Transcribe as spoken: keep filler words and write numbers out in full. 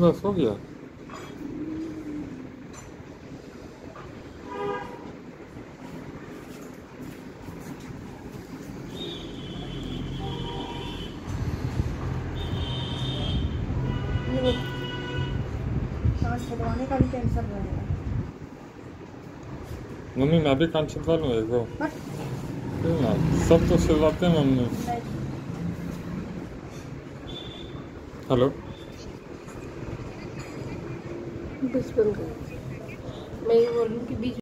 बस हो गया। सांस छुड़वाने का भी टेंशन रहेगा। मम्मी मैं भी कान छिदवा लूँ एक वो। ना सब तो सिलवाते हैं मम्मी। हेलो बस बंद कर। मैं ये बोलूँ कि बीच